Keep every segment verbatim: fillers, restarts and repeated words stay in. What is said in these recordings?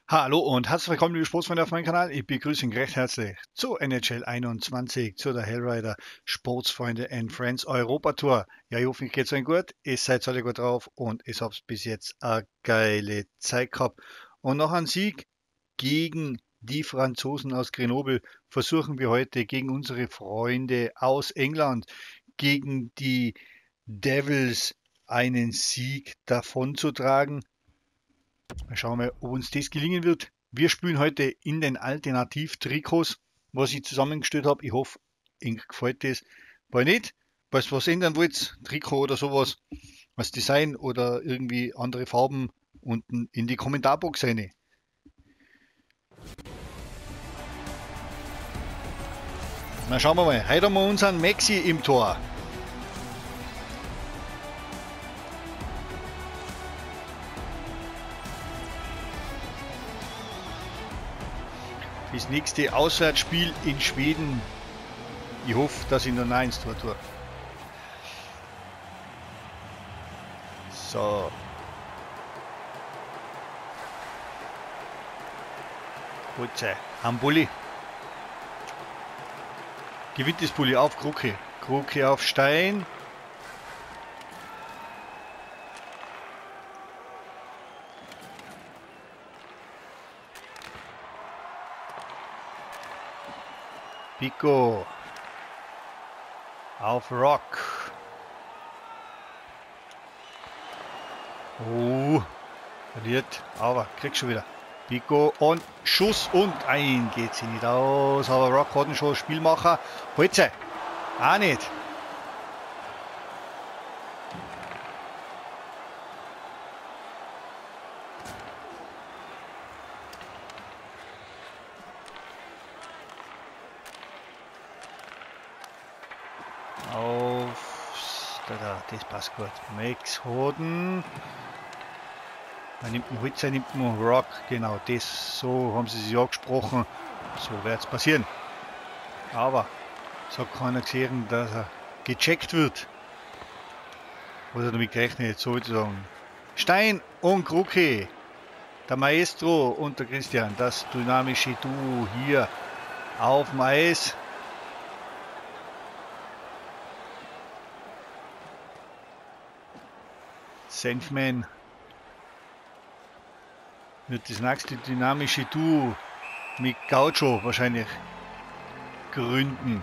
Hallo und herzlich willkommen, liebe Sportsfreunde auf meinem Kanal. Ich begrüße ihn recht herzlich zu N H L einundzwanzig, zu der Hellrider Sportsfreunde and Friends Europa Tour. Ja, ich hoffe, euch geht's euch gut, ihr seid alle gut drauf und ich hab's bis jetzt eine geile Zeit gehabt. Und nach einem Sieg gegen die Franzosen aus Grenoble versuchen wir heute gegen unsere Freunde aus England, gegen die Devils einen Sieg davonzutragen. Mal schauen wir, ob uns das gelingen wird. Wir spielen heute in den Alternativ-Trikots, was ich zusammengestellt habe. Ich hoffe, Ihnen gefällt das. Bei nicht, falls ihr was ändern wollt, Trikot oder sowas, was Design oder irgendwie andere Farben, unten in die Kommentarbox rein. Na schauen wir mal. Heute haben wir unseren Maxi im Tor. Das nächste Auswärtsspiel in Schweden. Ich hoffe, dass ich noch eins Tor tue. So. Holze. Ambulli. Gewinnt das Bulli auf Kruke. Kruke auf Stein. Pico. Auf Rock. Oh. Verliert. Aber kriegt schon wieder. Pico und Schuss und ein geht sie nicht aus. Aber Rock hat ihn schon Spielmacher. Holze. Auch nicht. Auf. Da, da, das passt gut. Max Hoden. Man nimmt einen Holzer, nimmt einen Rock. Genau, das, so haben sie sich angesprochen. So wird es passieren. Aber es hat keiner gesehen, dass er gecheckt wird. Oder damit gerechnet, sozusagen. Stein und Kruke. Der Maestro und der Christian. Das dynamische Duo hier auf dem Eis. Senfman wird das nächste dynamische Duo mit Gaucho wahrscheinlich gründen.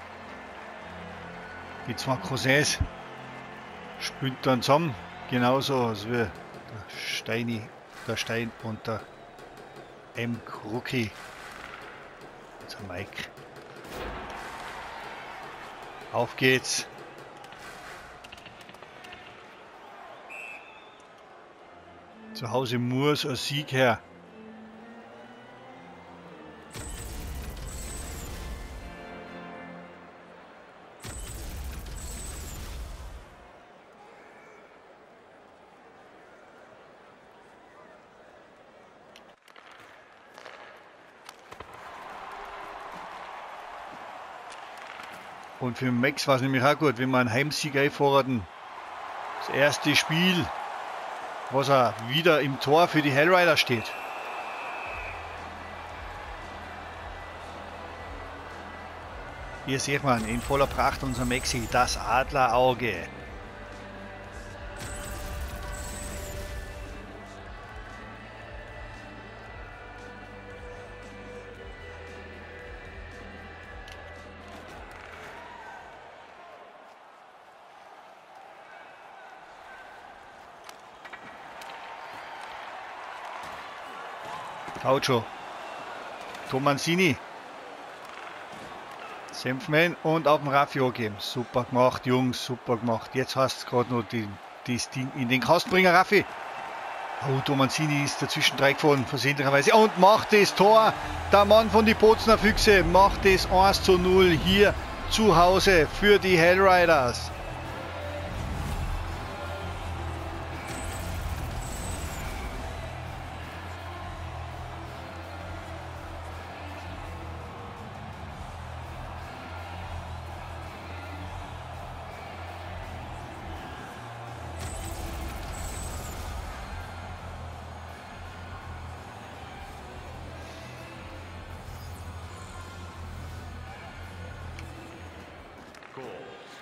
Die zwei Cousins spielen dann zusammen, genauso als wie der Steini, der Stein und der M. Kruki. Also Mike. Auf geht's. Zu Hause muss ein Sieg her. Und für Max war es nämlich auch gut, wenn wir einen Heimsieg einfordern. Das erste Spiel, was er wieder im Tor für die Hellrider steht. Hier sieht man in voller Pracht unser Maxi, das Adlerauge. Gaucho. Tomansini. Senfman und auf dem Raffio geben. Super gemacht, Jungs, super gemacht. Jetzt hast du gerade noch die, das Ding in den Kasten bringen, Raffi. Oh, Tomansini ist dazwischen reingefahren, versehentlicherweise. Und macht das Tor. Der Mann von die Bozner Füchse macht das eins zu null hier zu Hause für die Hellriders.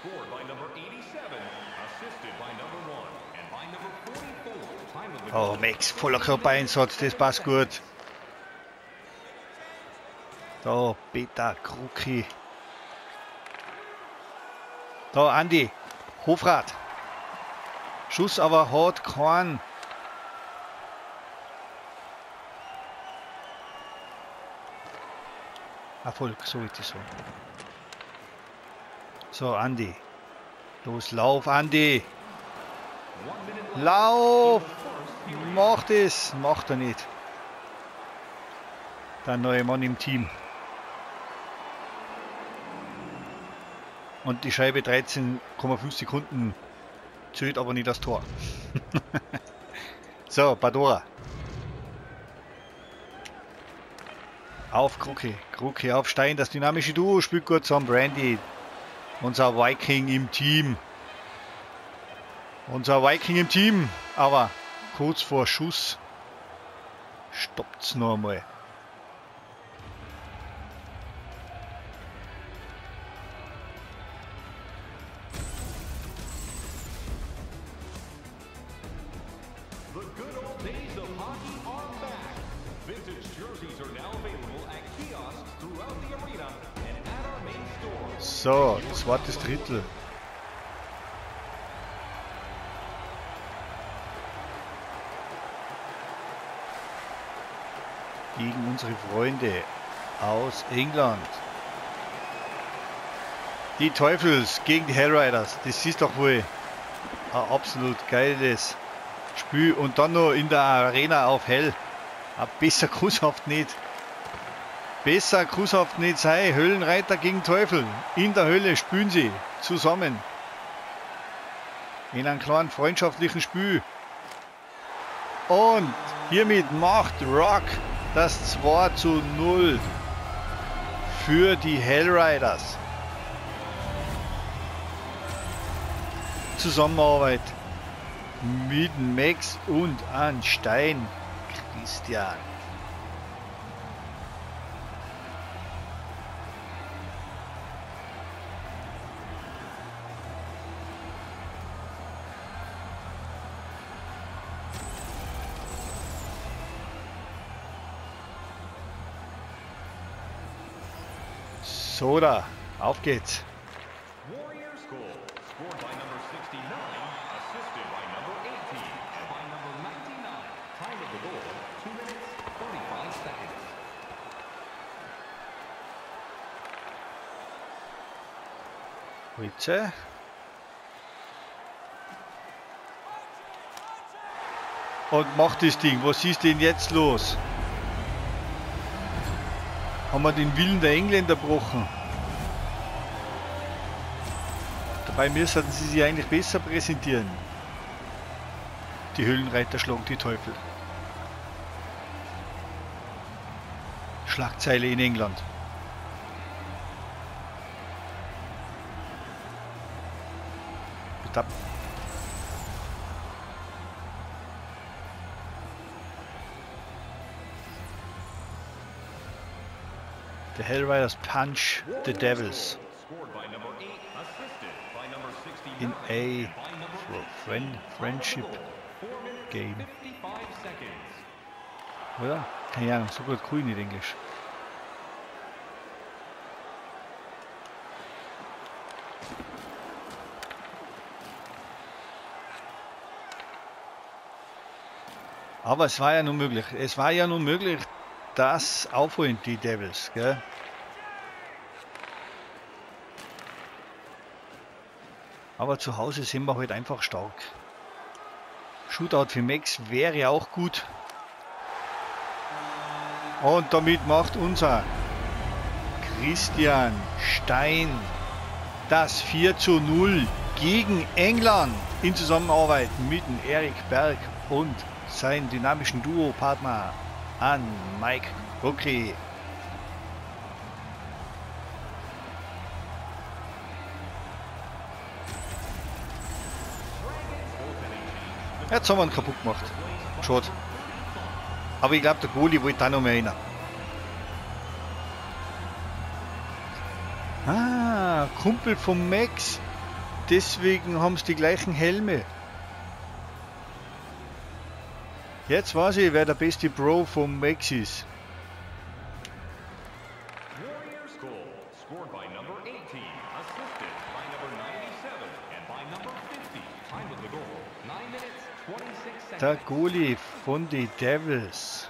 Oh, Max, voller Körpereinsatz, das passt gut. Da, Peter Kruki. Da, Andi, Hofrat. Schuss aber hat keinen. Erfolg, so ist es so. So, Andi. Los, lauf, Andi. Lauf! Macht es! Macht er nicht. Der neue Mann im Team. Und die Scheibe dreizehn Komma fünf Sekunden zählt aber nicht das Tor. So, Badora. Auf Kruki. Kruki auf Stein. Das dynamische Duo spielt gut zusammen. Brandy. Unser Viking im Team. Unser Viking im Team. Aber kurz vor Schuss stoppt's noch einmal. So, zweites Drittel. Gegen unsere Freunde aus England. Die Teufels gegen die Hellriders. Das ist doch wohl ein absolut geiles Spiel. Und dann noch in der Arena auf Hell. Aber besser kusshaft nicht. Besser kusshaft nicht sei. Höhlenreiter gegen Teufel. In der Hölle spielen sie zusammen. In einem kleinen freundschaftlichen Spiel. Und hiermit macht Rock das zwei zu null für die Hellriders. Zusammenarbeit mit Max und an Stein Christian. So, da, auf geht's. Bitte. Und macht das Ding. Was ist denn jetzt los? Haben wir den Willen der Engländer gebrochen? Dabei müssten sie sich eigentlich besser präsentieren. Die Höhlenreiter schlagen die Teufel. Schlagzeile in England. Bitte. The Hellriders punch the Devils in a friend, friendship game. Oder? Keine Ahnung, so gut kann ich nicht Englisch. Aber es war ja nun möglich. Es war ja nun möglich, das aufholen, die Devils, gell? Aber zu Hause sind wir halt einfach stark. Shootout für Max wäre auch gut. Und damit macht unser Christian Stein das vier zu null gegen England in Zusammenarbeit mit dem Erik Berg und seinem dynamischen Duo-Partner an Mike Kruki. Jetzt haben wir ihn kaputt gemacht. Schade. Aber ich glaube, der Goalie wollte da noch mehr rein. Ah, Kumpel von Max. deswegen haben sie die gleichen Helme. Jetzt weiß ich, wer der beste Bro vom Max ist. Der Goalie von den Devils.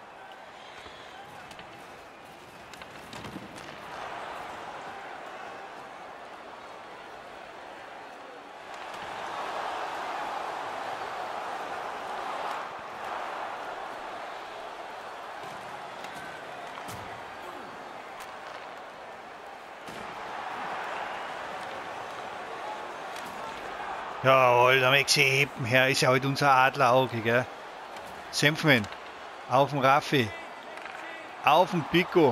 Jawohl, der Maxi Ebenherr ist ja heute halt unser Adlerauge, gell? Senfman, auf dem Raffi, auf dem Pico.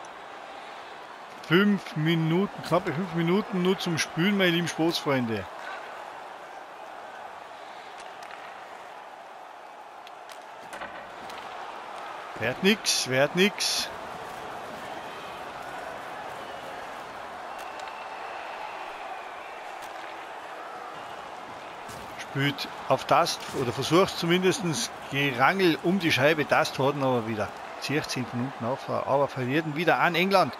Fünf Minuten, knappe fünf Minuten nur zum Spülen, meine lieben Sportsfreunde. Wert nix, wert nix. Spielt auf das, oder versucht zumindest Gerangel um die Scheibe, das hat ihn aber wieder. Zieht zehn Minuten auf, aber verliert ihn wieder an England.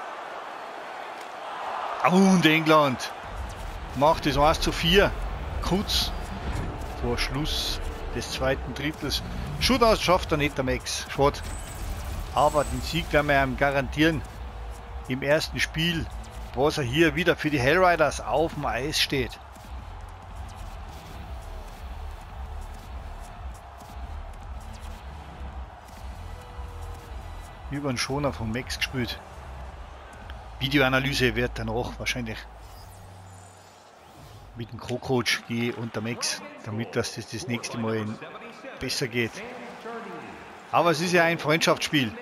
Und England macht es eins zu vier, kurz vor Schluss des zweiten Drittels. Shootout schafft er nicht, der Max. Schade. Aber den Sieg werden wir ihm garantieren im ersten Spiel, was er hier wieder für die Hellriders auf dem Eis steht. Über einen Schoner von Max gespielt. Videoanalyse wird danach wahrscheinlich mit dem Co-Coach gehen und der Max, damit dass das das nächste Mal besser geht. Aber es ist ja ein Freundschaftsspiel.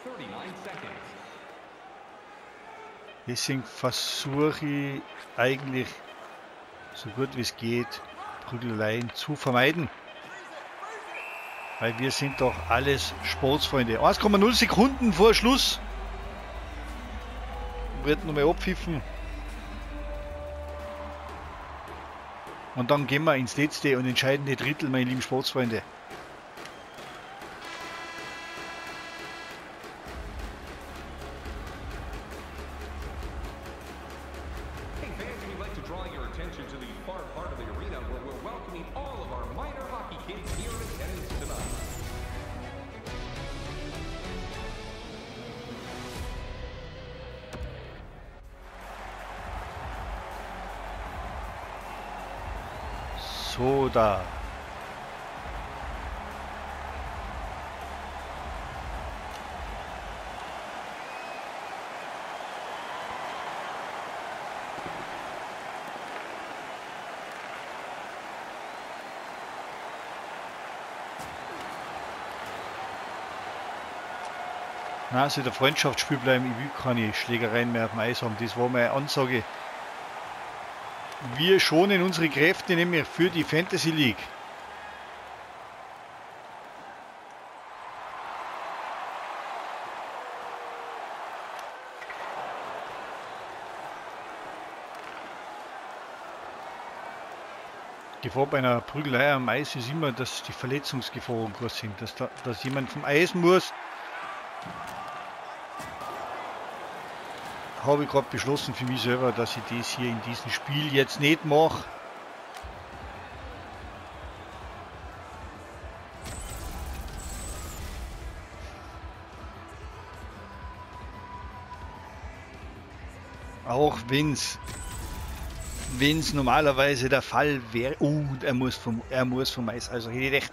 Deswegen versuche ich eigentlich so gut wie es geht, Prügeleien zu vermeiden. Weil wir sind doch alles Sportsfreunde. eins Komma null Sekunden vor Schluss. Wird nochmal abpfiffen. Und dann gehen wir ins letzte und entscheidende Drittel, meine lieben Sportsfreunde. So, da. Na, also der Freundschaftsspiel bleiben, ich will keine Schlägereien mehr auf dem Eis haben. Das war meine Ansage. Wir schonen unsere Kräfte nämlich für die Fantasy League. Die Gefahr bei einer Prügelei am Eis ist immer, dass die Verletzungsgefahren groß sind, dass, da, dass jemand vom Eis muss. Habe ich gerade beschlossen für mich selber, dass ich das hier in diesem Spiel jetzt nicht mache. Auch wenn es wenn es normalerweise der Fall wäre. Oh, er muss vom er muss vom Eis, also hätte ich recht.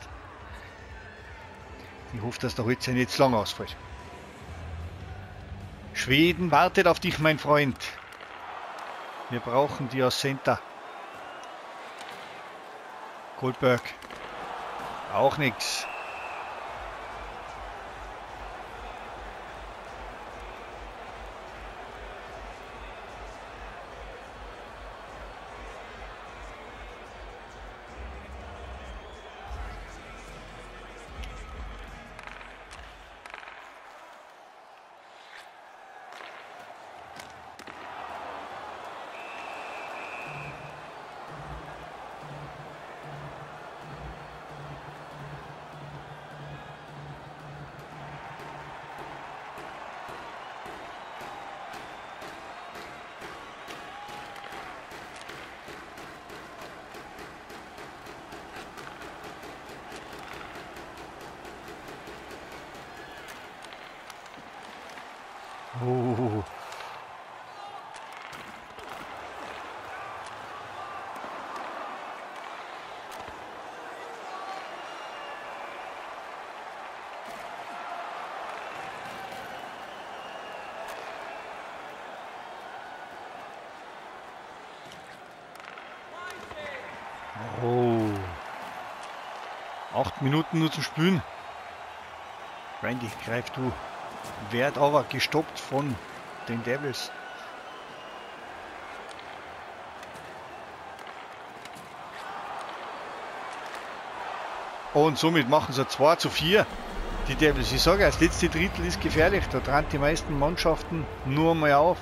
Ich hoffe, dass der Holzer nicht zu lang ausfällt. Schweden wartet auf dich, mein Freund. Wir brauchen die aus Center. Goldberg. Auch nichts. Oh. Oh. Acht Minuten nur zu spielen. Randy, greif du. Werd aber gestoppt von den Devils. Und somit machen sie zwei zu vier. Die Devils. Ich sage, das letzte Drittel ist gefährlich. Da dran die meisten Mannschaften nur mal auf.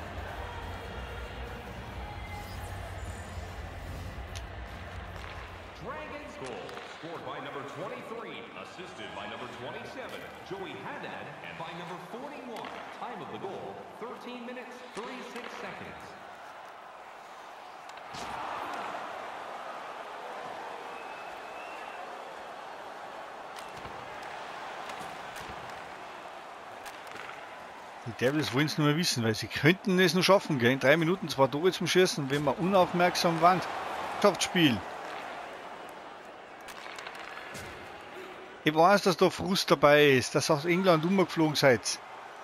Die Devils wollen es nur mehr wissen, weil sie könnten es nur schaffen, gell? In drei Minuten zwei Tore zum Schießen, wenn man unaufmerksam waren. Spiel. Ich weiß, dass da Frust dabei ist, dass aus England umgeflogen seid.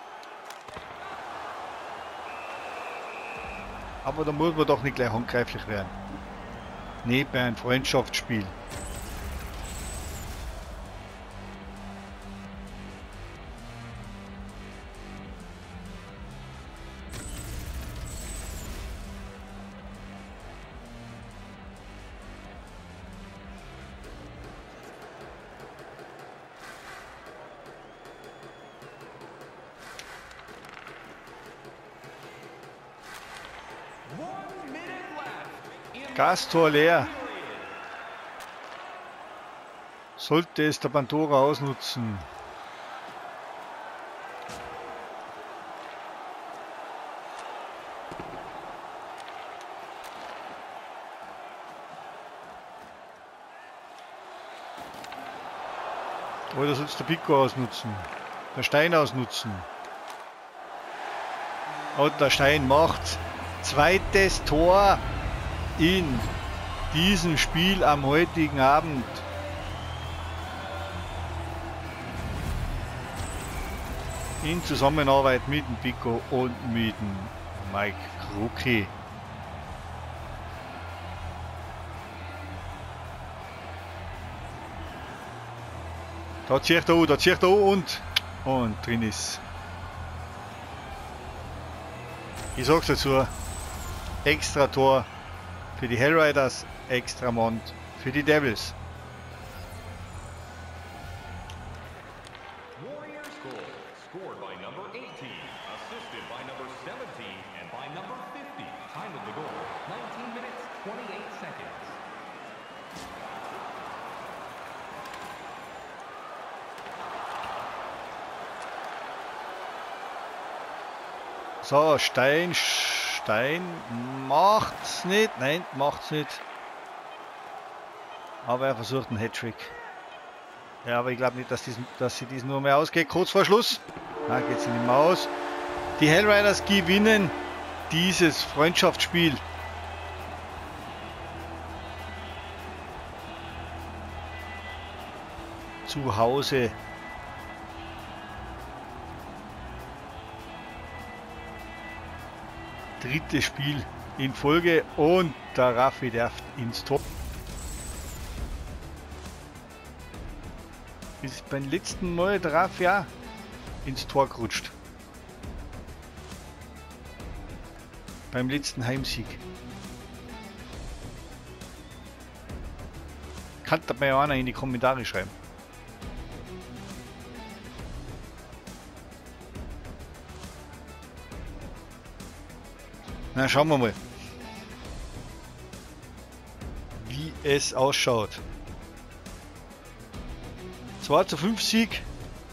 Aber da muss man doch nicht gleich handgreiflich werden. Nicht bei einem Freundschaftsspiel. Gastor leer. Sollte es der Pandora ausnutzen. Oder soll es der Pico ausnutzen? Der Stein ausnutzen. Und der Stein macht zweites Tor in diesem Spiel am heutigen Abend. In Zusammenarbeit mit dem Pico und mit dem Mike Kruki. Da zieht er an, da zieht er an und, und drin ist. Ich sag's dazu, extra Tor für die Hellriders, extra Mond für die Devils. So, Stein, Stein macht's nicht, nein, macht's nicht. Aber er versucht einen Hattrick. Ja, aber ich glaube nicht, dass, diesen, dass sie diesen nur mehr ausgeht. Kurz vor Schluss. Da geht sie nicht mehr aus. Die Hellriders gewinnen dieses Freundschaftsspiel. Zu Hause. Drittes Spiel in Folge und der Raffi darf ins Tor. Ist beim letzten Mal der Raffi ja ins Tor gerutscht. Beim letzten Heimsieg. Kann dabei einer in die Kommentare schreiben. Na, schauen wir mal, wie es ausschaut. zwei zu fünf Sieg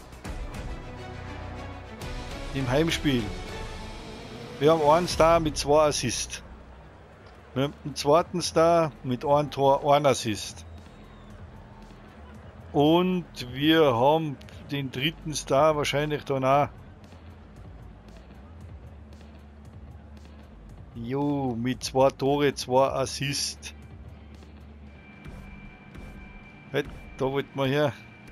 im Heimspiel. Wir haben einen Star mit zwei Assists. Wir haben einen zweiten Star mit einem Tor, ein Assist. Und wir haben den dritten Star wahrscheinlich dann auch Jo, mit zwei Tore, zwei Assists. Halt, da wollten wir her.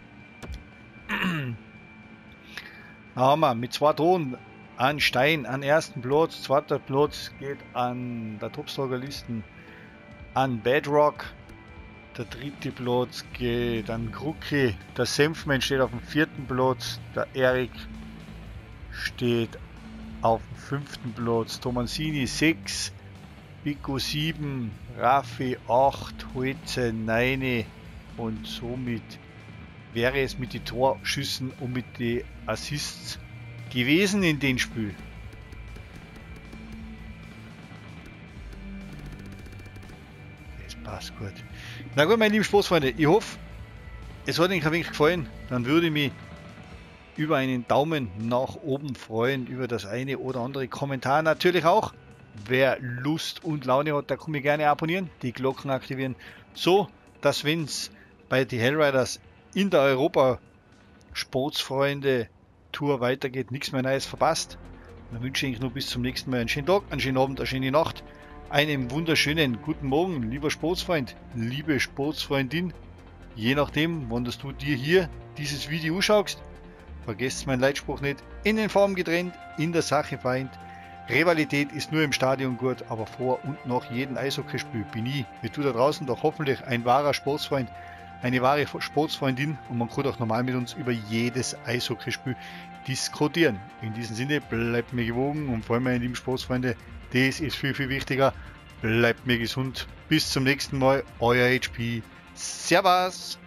Da haben wir mit zwei Toren an Stein, an ersten Platz. Zweiter Platz geht an der Topstargerlisten an Bedrock. Der dritte Platz geht an Krucki. Der Senfman steht auf dem vierten Platz. Der Erik steht auf dem fünften Platz. Tomansini sechs, Pico sieben, Raffi acht, Holze neun und somit wäre es mit den Torschüssen und mit den Assists gewesen in dem Spiel. Das passt gut. Na gut, meine lieben Sportsfreunde, ich hoffe, es hat euch ein wenig gefallen. Dann würde ich mich über einen Daumen nach oben freuen, über das eine oder andere Kommentar natürlich auch. Wer Lust und Laune hat, der kann mich gerne abonnieren, die Glocken aktivieren, so dass, wenn es bei den Hellriders in der Europa Sportsfreunde Tour weitergeht, nichts mehr Neues verpasst. Dann wünsche ich noch bis zum nächsten Mal einen schönen Tag, einen schönen Abend, eine schöne Nacht, einen wunderschönen guten Morgen, lieber Sportsfreund, liebe Sportsfreundin, je nachdem, wann du dir hier dieses Video schaust. Vergesst meinen Leitspruch nicht, in den Farben getrennt, in der Sache Feind. Rivalität ist nur im Stadion gut, aber vor und nach jedem Eishockeyspiel bin ich, wie du da draußen, doch hoffentlich ein wahrer Sportsfreund, eine wahre Sportsfreundin, und man kann auch normal mit uns über jedes Eishockeyspiel diskutieren. In diesem Sinne, bleibt mir gewogen und vor allem, meine lieben Sportsfreunde, das ist viel, viel wichtiger. Bleibt mir gesund. Bis zum nächsten Mal, euer H P. Servus!